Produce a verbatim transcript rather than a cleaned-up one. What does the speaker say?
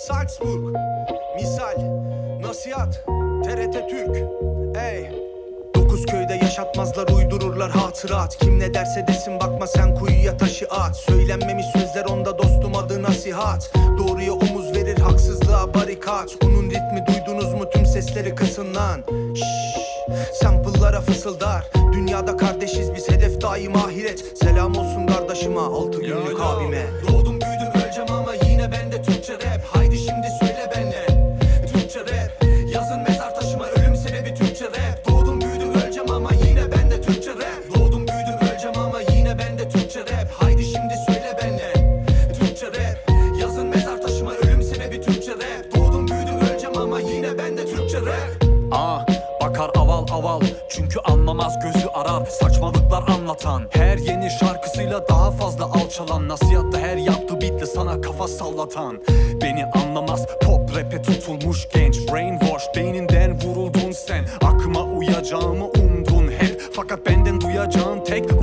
Salzburg, misal, nasihat, T R T Türk, ey. Dokuz köyde yaşatmazlar, uydururlar hatırat. Kim ne derse desin bakma sen kuyuya taşı at. Söylenmemiş sözler onda dostum adı nasihat. Doğruya omuz verir haksızlığa barikat. Onun ritmi duydunuz mu tüm sesleri kısın lan. Şşş, sample'lara fısıldar. Dünyada kardeşiz biz, hedef daim ahiret. Selam olsun kardeşime, altı günlük abime. Doğdum büyüdüm öleceğim ama yine bende Türkçe rap. Haydi şimdi söyle benle Türkçe rap. Yazın mezar taşıma, ölüm sebebi Türkçe rap. Doğdum büyüdüm öleceğim ama yine bende Türkçe rap. Doğdum büyüdüm öleceğim ama yine bende Türkçe rap. Haydi şimdi söyle benle Türkçe rap. Yazın mezar taşıma, ölüm sebebi Türkçe rap. Doğdum büyüdüm öleceğim ama yine bende Türkçe rap. Aa, bakar aval aval çünkü anlamaz gözü arar. Saçmalıklar anlatan, her yeni şarkısıyla daha fazla alçalan. Nasihatta her yaptığı beatle sana kafa sallatan. Beni anlamaz pop rap'e tutulmuş genç. Brainwash, beyninden vuruldun sen. Aklıma uyacağımı umdun hep, fakat benden duyacağın tek